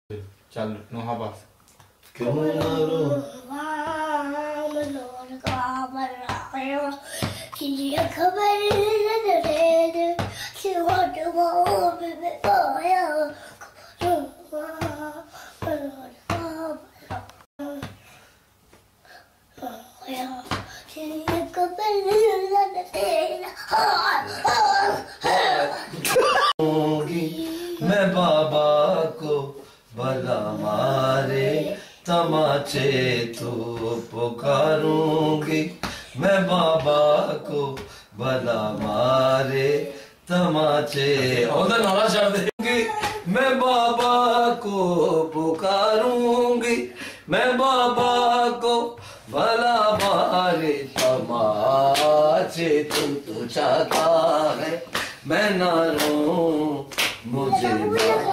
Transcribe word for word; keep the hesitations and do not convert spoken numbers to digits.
चल नोहा पास क्यों ना रो खबर मैं बाबा को भला मारे तमाचे तो पुकारूंगी। मैं बाबा को भला मारे तमाचे उधर नारा छाड़ देंगी। मैं बाबा को पुकारूंगी। मैं बाबा को भला मारे तमाचे तू तो चाहता है मैं ना रो मुझे